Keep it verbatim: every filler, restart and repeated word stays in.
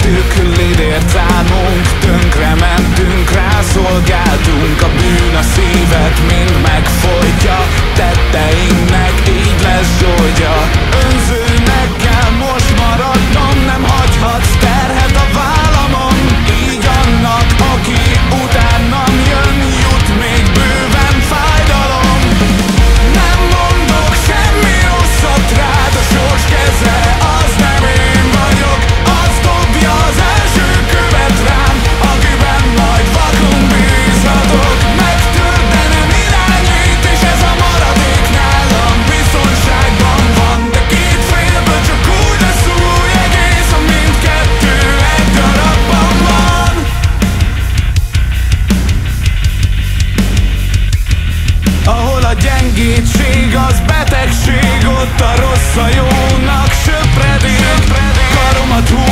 Elengedtük, lidért állunk, tönkre mentünk, rászolgáltunk. A bűn a szívet mind megfojtja, tetteinknek így lesz zsoldja. Önzőnek kell most maradnom, nem hagyhatsz terhet a vállamon. Így annak, aki utánam jön, jut még bőven fájdalom. Nem mondok semmi rosszat rád, a sors keze az nem én vagyok. Az dobja az első követ rám, akiben majd vakon bízhatok. Megtört, de nem irányít, és ez a maradék nálam biztonságban van. De két félből csak úgy lesz új egész, ha mindkettő egy darabban van. Ahol a gyengétség az betegség, ott a rossz a jónak söpredék. Karomat húz